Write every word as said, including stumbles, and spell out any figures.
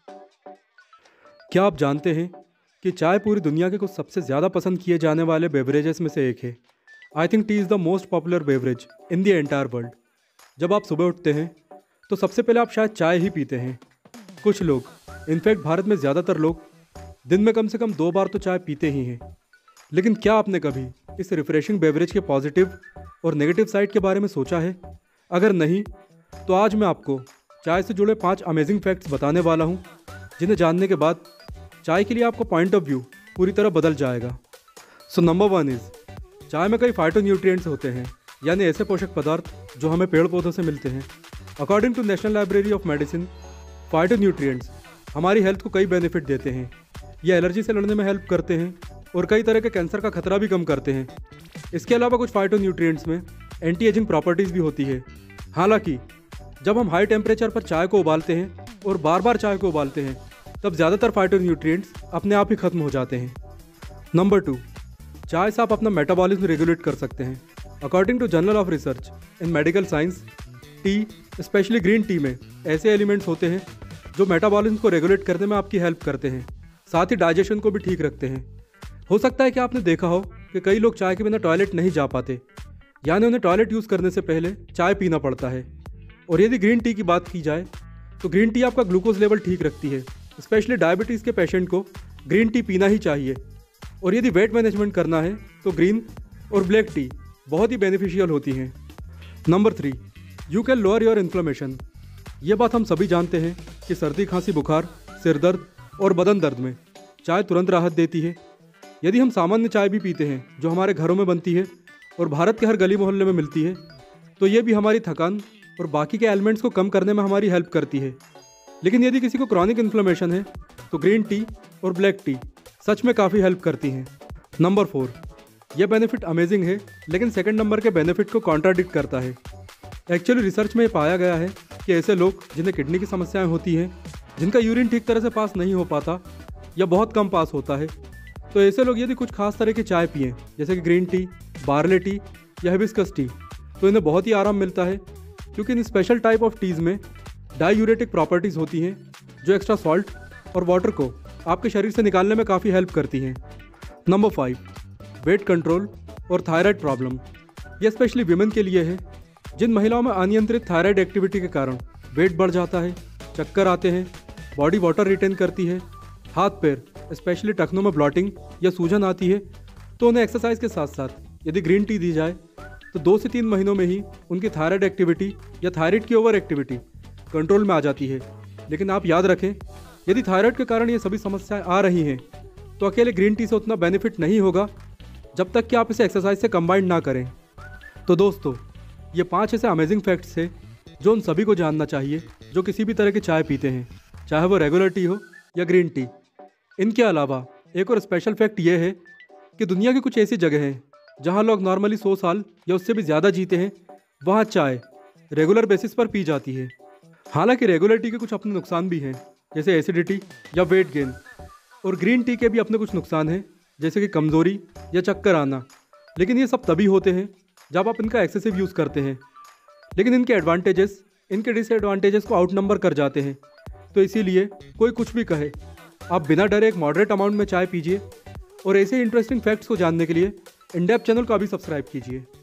क्या आप जानते हैं कि चाय पूरी दुनिया के कुछ सबसे ज़्यादा पसंद किए जाने वाले बेवरेजेस में से एक है। I think tea is the most popular beverage in the entire world. जब आप सुबह उठते हैं तो सबसे पहले आप शायद चाय ही पीते हैं। कुछ लोग, इनफैक्ट भारत में ज़्यादातर लोग, दिन में कम से कम दो बार तो चाय पीते ही हैं। लेकिन क्या आपने कभी इस रिफ्रेशिंग बेवरेज के पॉजिटिव और नेगेटिव साइड के बारे में सोचा है? अगर नहीं, तो आज मैं आपको चाय से जुड़े पाँच अमेजिंग फैक्ट्स बताने वाला हूँ, जिन्हें जानने के बाद चाय के लिए आपका पॉइंट ऑफ व्यू पूरी तरह बदल जाएगा। सो नंबर वन इज़, चाय में कई फाइटोन्यूट्रिएंट्स होते हैं, यानी ऐसे पोषक पदार्थ जो हमें पेड़ पौधों से मिलते हैं। According to National Library of Medicine, phytonutrients हमारी हेल्थ को कई बेनिफिट देते हैं। ये एलर्जी से लड़ने में हेल्प करते हैं और कई तरह के कैंसर का खतरा भी कम करते हैं। इसके अलावा कुछ फाइटोन्यूट्रिएंट्स में एंटी एजिंग प्रॉपर्टीज़ भी होती है। हालांकि जब हम हाई टेम्परेचर पर चाय को उबालते हैं और बार बार चाय को उबालते हैं, तब ज़्यादातर फाइटोन्यूट्रिएंट्स अपने आप ही खत्म हो जाते हैं। नंबर टू, चाय से आप अपना मेटाबॉलिज्म रेगुलेट कर सकते हैं। According to Journal of Research in Medical Science, tea, specially green tea में ऐसे एलिमेंट्स होते हैं जो मेटाबॉलिज्म को रेगुलेट करने में आपकी हेल्प करते हैं, साथ ही डाइजेशन को भी ठीक रखते हैं। हो सकता है कि आपने देखा हो कि कई लोग चाय के बिना टॉयलेट नहीं जा पाते, यानी उन्हें टॉयलेट यूज़ करने से पहले चाय पीना पड़ता है। और यदि ग्रीन टी की बात की जाए तो ग्रीन टी आपका ग्लूकोज लेवल ठीक रखती है। स्पेशली डायबिटीज़ के पेशेंट को ग्रीन टी पीना ही चाहिए। और यदि वेट मैनेजमेंट करना है तो ग्रीन और ब्लैक टी बहुत ही बेनिफिशियल होती हैं। Number three, you can lower your inflammation. ये बात हम सभी जानते हैं कि सर्दी, खांसी, बुखार, सिर दर्द और बदन दर्द में चाय तुरंत राहत देती है। यदि हम सामान्य चाय भी पीते हैं जो हमारे घरों में बनती है और भारत के हर गली मोहल्ले में मिलती है, तो ये भी हमारी थकान और बाकी के एलिमेंट्स को कम करने में हमारी हेल्प करती है। लेकिन यदि किसी को क्रॉनिक इन्फ्लेमेशन है तो ग्रीन टी और ब्लैक टी सच में काफ़ी हेल्प करती हैं। नंबर फोर, यह बेनिफिट अमेजिंग है, लेकिन सेकंड नंबर के बेनिफिट को कॉन्ट्राडिक्ट करता है। एक्चुअली रिसर्च में पाया गया है कि ऐसे लोग जिन्हें किडनी की समस्याएं होती हैं, जिनका यूरिन ठीक तरह से पास नहीं हो पाता या बहुत कम पास होता है, तो ऐसे लोग यदि कुछ खास तरह की चाय पिएँ, जैसे कि ग्रीन टी, बार्ले टी या हिबिस्कस टी, तो इन्हें बहुत ही आराम मिलता है, क्योंकि इन स्पेशल टाइप ऑफ टीज़ में डायूरेटिक प्रॉपर्टीज़ होती हैं जो एक्स्ट्रा सॉल्ट और वाटर को आपके शरीर से निकालने में काफ़ी हेल्प करती हैं। नंबर फाइव, वेट कंट्रोल और थायराइड प्रॉब्लम। यह स्पेशली विमेन के लिए है, जिन महिलाओं में अनियंत्रित थायराइड एक्टिविटी के कारण वेट बढ़ जाता है, चक्कर आते हैं, बॉडी वाटर रिटेन करती है, हाथ पैर स्पेशली टखनों में ब्लॉटिंग या सूजन आती है, तो उन्हें एक्सरसाइज के साथ साथ यदि ग्रीन टी दी जाए तो दो से तीन महीनों में ही उनकी थायराइड एक्टिविटी या थायराइड की ओवर एक्टिविटी कंट्रोल में आ जाती है। लेकिन आप याद रखें, यदि थायराइड के कारण ये सभी समस्याएं आ रही हैं तो अकेले ग्रीन टी से उतना बेनिफिट नहीं होगा जब तक कि आप इसे एक्सरसाइज से कंबाइन ना करें। तो दोस्तों, ये पांच ऐसे अमेजिंग फैक्ट्स हैं जो उन सभी को जानना चाहिए जो किसी भी तरह की चाय पीते हैं, चाहे वो रेगुलर टी हो या ग्रीन टी। इनके अलावा एक और स्पेशल फैक्ट ये है कि दुनिया की कुछ ऐसी जगह हैं जहाँ लोग नॉर्मली सौ साल या उससे भी ज़्यादा जीते हैं, वहाँ चाय रेगुलर बेसिस पर पी जाती है। हालांकि रेगुलर टी के कुछ अपने नुकसान भी हैं, जैसे एसिडिटी या वेट गेन, और ग्रीन टी के भी अपने कुछ नुकसान हैं, जैसे कि कमज़ोरी या चक्कर आना। लेकिन ये सब तभी होते हैं जब आप इनका एक्सेसिव यूज़ करते हैं। लेकिन इनके एडवांटेजेस इनके डिसएडवांटेजेस को आउट नंबर कर जाते हैं। तो इसीलिए कोई कुछ भी कहे, आप बिना डरे एक मॉडरेट अमाउंट में चाय पीजिए। और ऐसे इंटरेस्टिंग फैक्ट्स को जानने के लिए इन डेप्थ चैनल को अभी सब्सक्राइब कीजिए।